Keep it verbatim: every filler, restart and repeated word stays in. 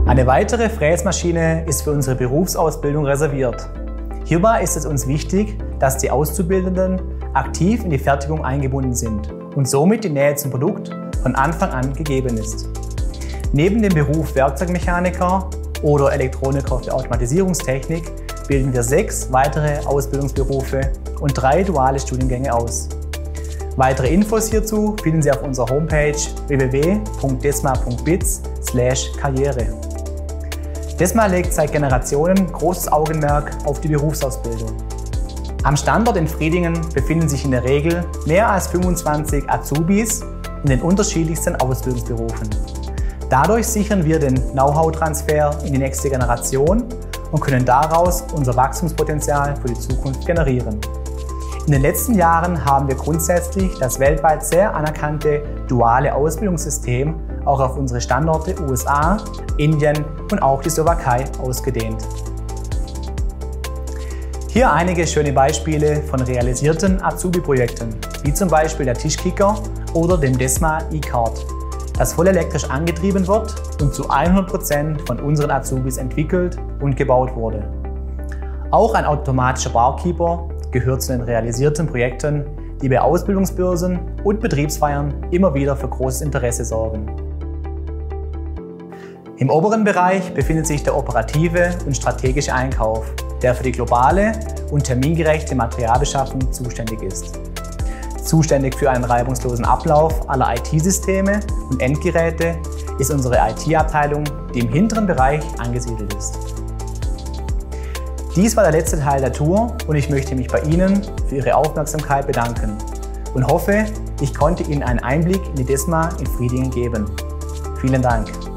Eine weitere Fräsmaschine ist für unsere Berufsausbildung reserviert. Hierbei ist es uns wichtig, dass die Auszubildenden aktiv in die Fertigung eingebunden sind und somit die Nähe zum Produkt von Anfang an gegeben ist. Neben dem Beruf Werkzeugmechaniker oder Elektroniker für Automatisierungstechnik bilden wir sechs weitere Ausbildungsberufe und drei duale Studiengänge aus. Weitere Infos hierzu finden Sie auf unserer Homepage w w w punkt desma punkt biz slash karriere. Desma legt seit Generationen großes Augenmerk auf die Berufsausbildung. Am Standort in Fridingen befinden sich in der Regel mehr als fünfundzwanzig Azubis in den unterschiedlichsten Ausbildungsberufen. Dadurch sichern wir den Know-how-Transfer in die nächste Generation und können daraus unser Wachstumspotenzial für die Zukunft generieren. In den letzten Jahren haben wir grundsätzlich das weltweit sehr anerkannte duale Ausbildungssystem auch auf unsere Standorte U S A, Indien und auch die Slowakei ausgedehnt. Hier einige schöne Beispiele von realisierten Azubi-Projekten, wie zum Beispiel der Tischkicker oder dem Desma E-Cart, das voll elektrisch angetrieben wird und zu hundert Prozent von unseren Azubis entwickelt und gebaut wurde. Auch ein automatischer Barkeeper gehört zu den realisierten Projekten, die bei Ausbildungsbörsen und Betriebsfeiern immer wieder für großes Interesse sorgen. Im oberen Bereich befindet sich der operative und strategische Einkauf, der für die globale und termingerechte Materialbeschaffung zuständig ist. Zuständig für einen reibungslosen Ablauf aller I T-Systeme und Endgeräte ist unsere I T-Abteilung, die im hinteren Bereich angesiedelt ist. Dies war der letzte Teil der Tour und ich möchte mich bei Ihnen für Ihre Aufmerksamkeit bedanken und hoffe, ich konnte Ihnen einen Einblick in die Desma in Fridingen geben. Vielen Dank!